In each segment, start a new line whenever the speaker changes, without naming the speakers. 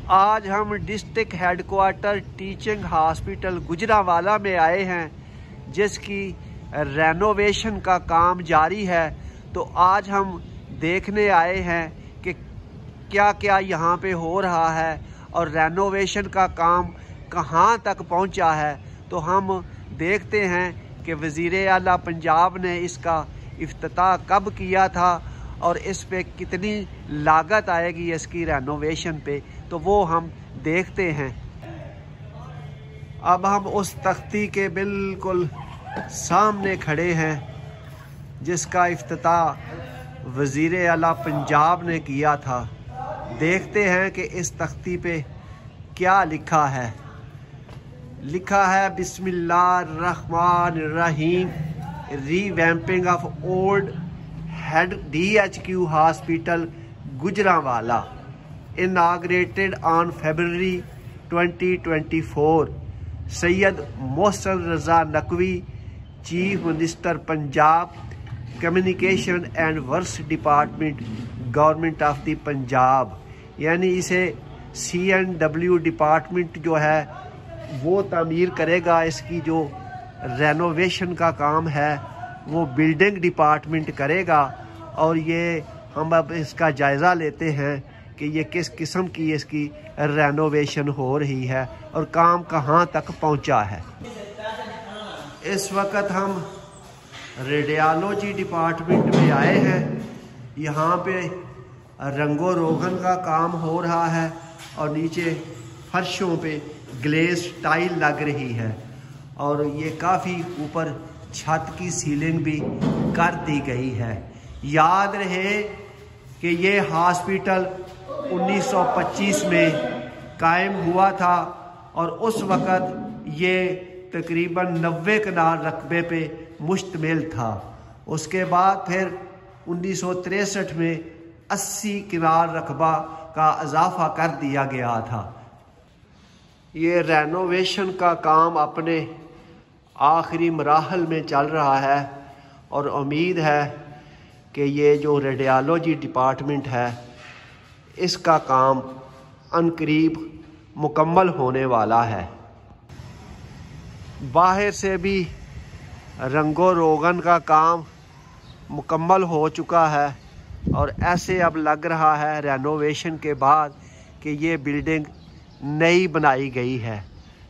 आज हम district headquarter teaching hospital Gujranwala में आए हैं, जिसकी रेनोवेशन का काम जारी है। तो आज हम देखने आए हैं कि क्या क्या यहाँ पे हो रहा है और रेनोवेशन का काम कहाँ तक पहुँचा है। तो हम देखते हैं कि वज़ीर आला पंजाब ने इसका इफ्तिताह कब किया था और इस पे कितनी लागत आएगी इसकी रेनोवेशन पे, तो वो हम देखते हैं। अब हम उस तख्ती के बिल्कुल सामने खड़े हैं जिसका इफ्तिताह वज़ीर आला पंजाब ने किया था। देखते हैं कि इस तख्ती पे क्या लिखा है। लिखा है बिस्मिल्लाहिर्रहमानिर्रहीम, revamping of old head DHQ hospital Gujranwala, inaugurated on February 2024। Syed Mohsin Raza Naqvi, chief minister Punjab, communication and works department, government of the Punjab. यानी इसे CNW डिपार्टमेंट जो है वो तामीर करेगा। इसकी जो रेनोवेशन का काम है वो बिल्डिंग डिपार्टमेंट करेगा। और ये हम अब इसका जायज़ा लेते हैं कि ये किस किस्म की इसकी रेनोवेशन हो रही है और काम कहाँ तक पहुँचा है। इस वक्त हम रेडियोलॉजी डिपार्टमेंट में आए हैं। यहाँ पे रंगो रोगन का काम हो रहा है और नीचे फर्शों पे ग्लेज टाइल लग रही है और ये काफ़ी ऊपर छत की सीलिंग भी कर दी गई है। याद रहे कि ये हॉस्पिटल 1925 में कायम हुआ था और उस वक़्त ये तकरीबन 90 कनाल रकबे पे मुश्तमिल था। उसके बाद फिर 1963 में 80 कनाल रकबा का इजाफा कर दिया गया था। ये रेनोवेशन का काम अपने आखिरी मराहल में चल रहा है और उम्मीद है कि ये जो रेडियोलॉजी डिपार्टमेंट है इसका काम अनकरीब मुकम्मल होने वाला है। बाहर से भी रंगो रोगन का काम मुकम्मल हो चुका है और ऐसे अब लग रहा है रेनोवेशन के बाद कि ये बिल्डिंग नई बनाई गई है।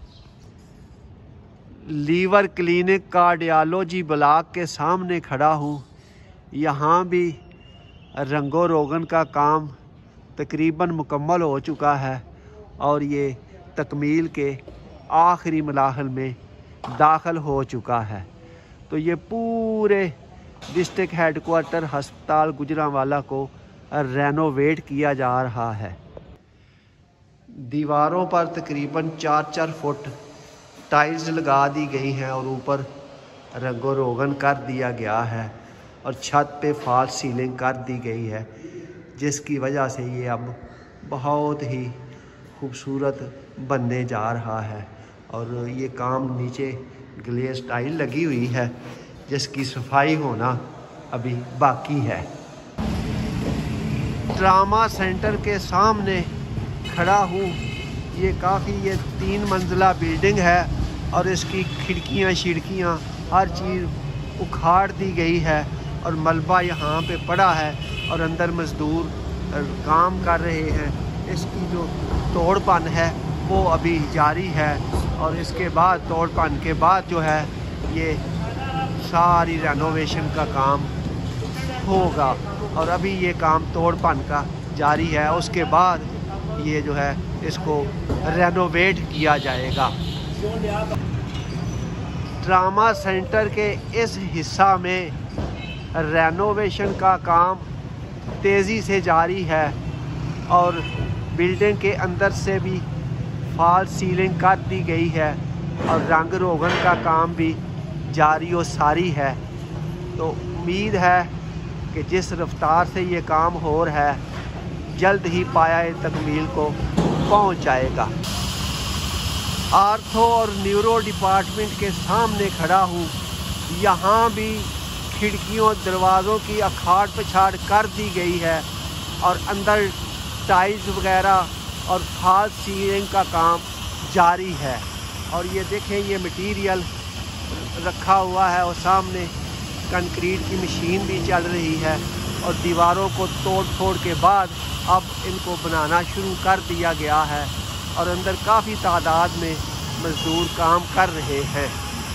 लीवर क्लिनिक कार्डियोलॉजी ब्लॉक के सामने खड़ा हूँ। यहाँ भी रंगो रोगन का काम तकरीबन मुकम्मल हो चुका है और ये तकमील के आखिरी मराहल में दाखिल हो चुका है। तो ये पूरे डिस्ट्रिक्ट हेडक्वार्टर हस्पताल गुजरांवाला को रेनोवेट किया जा रहा है। दीवारों पर तकरीबन 4-4 फुट टाइल्स लगा दी गई हैं और ऊपर रंगो रोगन कर दिया गया है और छत पे फॉल सीलिंग कर दी गई है, जिसकी वजह से ये अब बहुत ही खूबसूरत बनने जा रहा है। और ये काम नीचे ग्लेज टाइल लगी हुई है जिसकी सफाई होना अभी बाकी है। ट्रामा सेंटर के सामने खड़ा हूँ। ये काफ़ी 3 मंजिला बिल्डिंग है और इसकी खिड़कियाँ हर चीज़ उखाड़ दी गई है और मलबा यहाँ पे पड़ा है और अंदर मज़दूर काम कर रहे हैं। इसकी जो तोड़पन है वो अभी जारी है और इसके बाद तोड़पन के बाद जो है ये सारी रेनोवेशन का काम होगा और अभी ये काम तोड़पन का जारी है। उसके बाद ये जो है इसको रेनोवेट किया जाएगा। ट्रामा सेंटर के इस हिस्सा में रेनोवेशन का काम तेज़ी से जारी है और बिल्डिंग के अंदर से भी फॉल सीलिंग कर दी गई है और रंग रोगन का काम भी जारी और सारी है। तो उम्मीद है कि जिस रफ्तार से ये काम हो रहा है जल्द ही पाया तकमील को पहुंच जाएगा। आर्थो और न्यूरो डिपार्टमेंट के सामने खड़ा हूँ। यहाँ भी खिड़कियों दरवाज़ों की अखाड़ पछाड़ कर दी गई है और अंदर टाइल्स वगैरह और फॉल्स सीलिंग का काम जारी है। और ये देखें, ये मटेरियल रखा हुआ है और सामने कंक्रीट की मशीन भी चल रही है और दीवारों को तोड़ फोड़ के बाद अब इनको बनाना शुरू कर दिया गया है और अंदर काफ़ी तादाद में मज़दूर काम कर रहे हैं।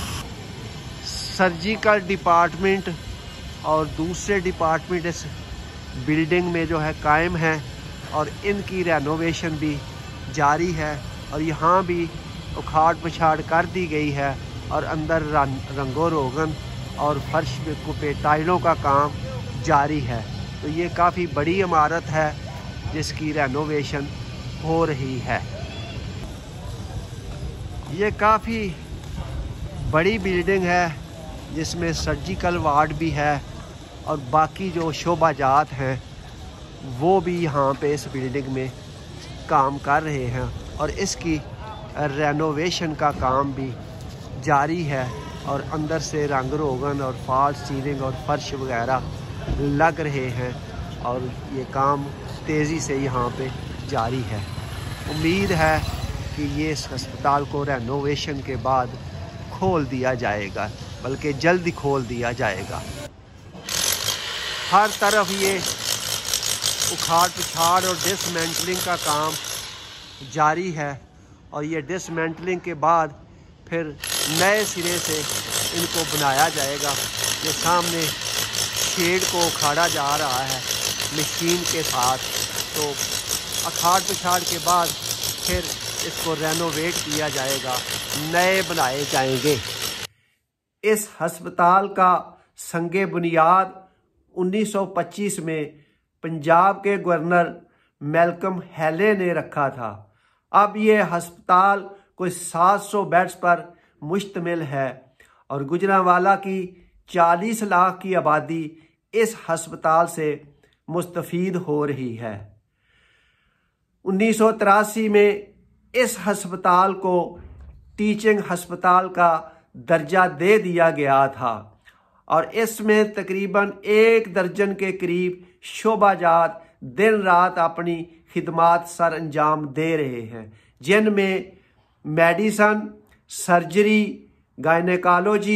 सर्जिकल डिपार्टमेंट और दूसरे डिपार्टमेंट इस बिल्डिंग में जो है कायम है और इनकी रेनोवेशन भी जारी है और यहाँ भी उखाड़ पछाड़ कर दी गई है और अंदर रंगो रोगन और फर्श पे टाइलों का काम जारी है। तो ये काफ़ी बड़ी इमारत है जिसकी रेनोवेशन हो रही है। ये काफ़ी बड़ी बिल्डिंग है जिसमें सर्जिकल वार्ड भी है और बाकी जो शोबाजात हैं वो भी यहाँ पे इस बिल्डिंग में काम कर रहे हैं और इसकी रेनोवेशन का काम भी जारी है और अंदर से रंग रोगन और फॉल्स सीलिंग और फर्श वगैरह लग रहे हैं और ये काम तेज़ी से यहाँ पे जारी है। उम्मीद है कि ये इस अस्पताल को रेनोवेशन के बाद खोल दिया जाएगा, बल्कि जल्दी खोल दिया जाएगा। हर तरफ ये उखाड़ पिछाड़ और डिसमेंटलिंग का काम जारी है और ये डिसमेंटलिंग के बाद फिर नए सिरे से इनको बनाया जाएगा। ये सामने शेड को उखाड़ा जा रहा है मशीन के साथ, तो उखाड़ पिछाड़ के बाद फिर इसको रेनोवेट किया जाएगा, नए बनाए जाएंगे। इस अस्पताल का संगे बुनियाद 1925 में पंजाब के गवर्नर मैल्कम हैले ने रखा था। अब ये अस्पताल कोई 700 बेड्स पर मुश्तमिल है और गुजरांवाला की 40 लाख की आबादी इस अस्पताल से मुस्तफ़ीद हो रही है। 1983 में इस अस्पताल को टीचिंग अस्पताल का दर्जा दे दिया गया था और इसमें तकरीबन 1 दर्जन के करीब शोबाजात दिन रात अपनी खिदमात सर अंजाम दे रहे हैं, जिनमें medicine, surgery, gynaecology,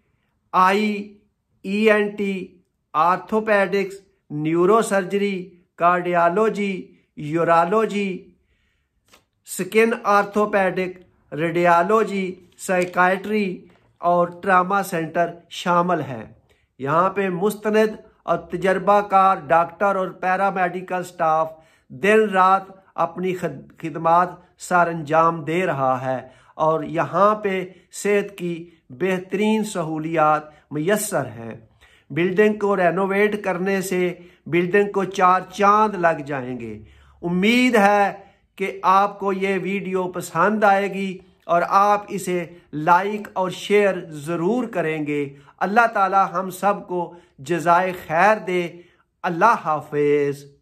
ENT, orthopaedics, neurosurgery, cardiology, urology, skin orthopaedic, radiology, psychiatry और ट्रामा सेंटर शामिल हैं। यहाँ पे मुस्तनद और तजर्बाकार डॉक्टर और पैरामेडिकल स्टाफ दिन रात अपनी खिदमात सर अंजाम दे रहा है और यहाँ पे सेहत की बेहतरीन सहूलियात मुयस्सर हैं। बिल्डिंग को रेनोवेट करने से बिल्डिंग को 4 चांद लग जाएंगे। उम्मीद है कि आपको ये वीडियो पसंद आएगी और आप इसे लाइक और शेयर ज़रूर करेंगे। अल्लाह ताला हम सब को जज़ाए खैर दे। अल्लाह हाफिज़।